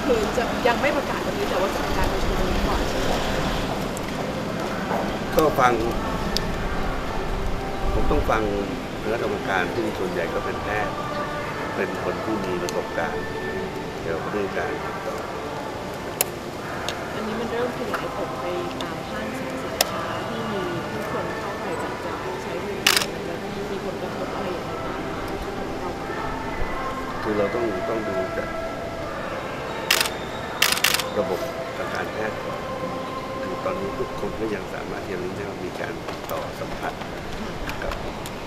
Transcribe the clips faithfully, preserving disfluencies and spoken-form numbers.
คือจะยังไม่ประกาศวันนี้แต่ว่าจะเป็นการประชุมวันนี้ก่อนใช่ไหมก็ฟังผมต้องฟังคณะกรรมการที่ส่วนใหญ่ก็เป็นแพทย์เป็นคนผู้มีประสบการณ์เกี่ยวกับเรื่องการอันนี้มันเริ่มขยายผลไปตามห้างสรรพสินค้าที่มีผู้คนเข้าไปจับจ่ายใช้บริการแล้วมีผลกระทบอะไรอย่างไรบ้างเราคือเราต้องต้องดูจากระบบทางการแพทย์ก่อนคือตอนนี้ทุกคนก็ยังสามารถเรียนรู้ได้ว่ามีการต่อสัมผัสกับ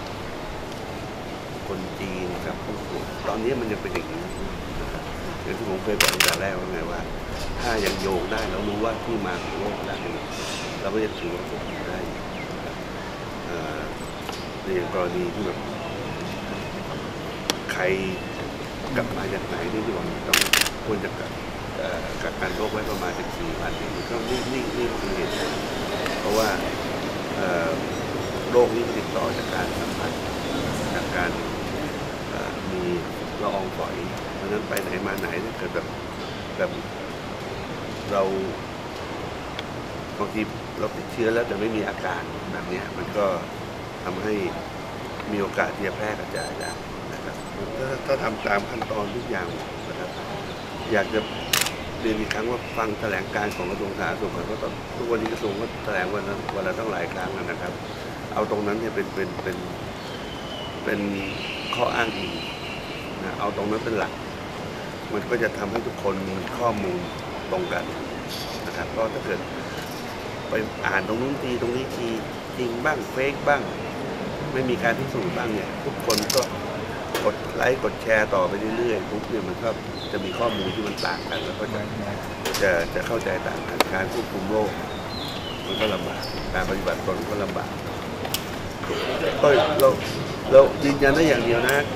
คนจีนกับผู้ป่วยตอนนี้มันยังเป็นอย่างนี้นะครับอย่างที่ผมเคยบอกตั้งแต่แรกว่าไงว่าถ้ายังโยงได้เรารู้ว่าที่มาของโรคได้เราก็จะถือว่าควบคุมได้ในอย่างกรณีที่แบบใครกลับมาจากไหนนี่ที่ว่าต้องควรจะกักกักกันโรคไว้ประมาณสิบสี่วันนี่ก็นี่นี่นี่คือเหตุผลเพราะว่าโรคนี้ติดต่อจากการสัมผัสจากการมีละอองฝอยเพราะนั้นไปไหนมาไหนถ้าเกิดแบบแบบเราบางทีเราติดเชื้อแล้วแต่ไม่มีอาการแบบนี้มันก็ทำให้มีโอกาสที่จะแพร่กระจายได้นะครับถ้าถ้าทำตามขั้นตอนทุกอย่างนะครับอยากจะเรียนอีกครั้งว่าฟังแถลงการของกระทรวงสาธารณสุขเพราะตอนทุกวันนี้กระทรวงก็แถลงวันนั้นวันละตั้งหลายครั้งนะครับเอาตรงนั้นเนี่ยเป็นเป็นเป็นเป็นข้ออ้างอิงนะเอาตรงนั้นเป็นหลักมันก็จะทำให้ทุกคนมีข้อมูลตรงกันนะครับก็ถ้าเกิดไปอ่านตรงนู้นทีตรงนี้ทีจริงบ้างเฟกบ้างไม่มีการพิสูจน์บ้างเนี่ยทุกคนก็กดไลค์กดแชร์ต่อไปเรื่อยๆทุกเนี่ยมันก็จะมีข้อมูลที่มันต่างกันแล้วก็จะจะจะเข้าใจต่างกันการควบคุมโรคมันก็ลำบากการปฏิบัติตนก็ลำบากก็เราเรายืนยันได้อย่างเดียวนะ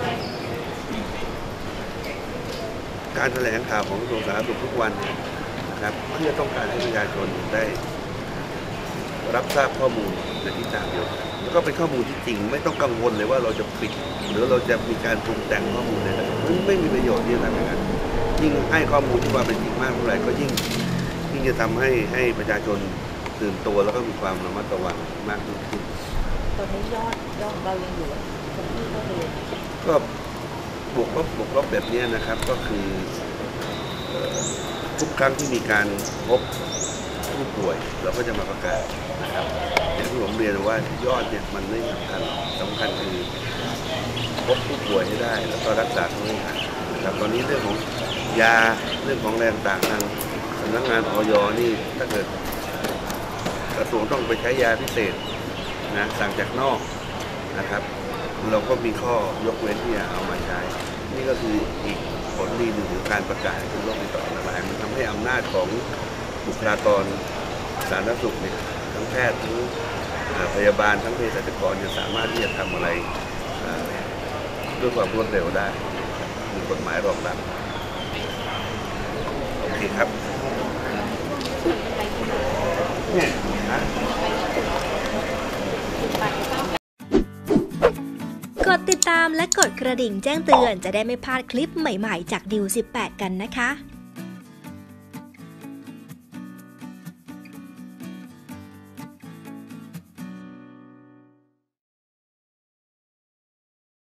การแถลงข่าวของกระทรวงสาธารณสุขทุกวันนะครับเพื่อต้องการให้ประชาชนได้รับทราบข้อมูลในทิศทางเดียวกันแล้วก็เป็นข้อมูลที่จริงไม่ต้องกังวลเลยว่าเราจะปิดหรือเราจะมีการปรุงแต่งข้อมูลใดๆมันไม่มีประโยชน์ที่อะไรนะครับยิ่งให้ข้อมูลที่ว่าเป็นจริงมากเท่าไหร่ก็ยิ่งยิ่งจะทำให้ให้ประชาชนตื่นตัวแล้วก็มีความระมัดระวังมากยิ่งขึ้นตอนนี้ยอดยอดเรายังอยู่คนที่เข้าเรียนก็บวกลบบวกลบแบบนี้นะครับก็คือทุกครั้งที่มีการพบผู้ป่วยเราก็จะมาประกาศนะครับอย่างที่ผมเรียนว่ายอดเนี่ยมันไม่สำคัญสำคัญคือพบผู้ป่วยให้ได้แล้วก็รักษาเขาให้หายนะครับตอนนี้เรื่องของยาเรื่องของแรงต่างทางสำนักงานอย.นี่ถ้าเกิดกระทรวงต้องไปใช้ยาพิเศษนะสั่งจากนอกนะครับเราก็มีข้อยกเว้นที่จะเอามาใช้นี่ก็คืออีกผลดีหนึ่งของการประกาศเป็นโรคติดต่ออันตรายมันทำให้อำนาจของบุคลากรสาธารณสุขเนี่ยทั้งแพทย์ทั้งพยาบาลทั้งเภสัชกรจะสามารถที่จะทำอะไรด้วยความรวดเร็วได้มีกฎหมายรองรับโอเคครับเนี่ยนะกดติดตามและกดกระดิ่งแจ้งเตือนจะได้ไม่พลาดคลิปใหม่ๆจากดิวสิบแปดกันนะคะ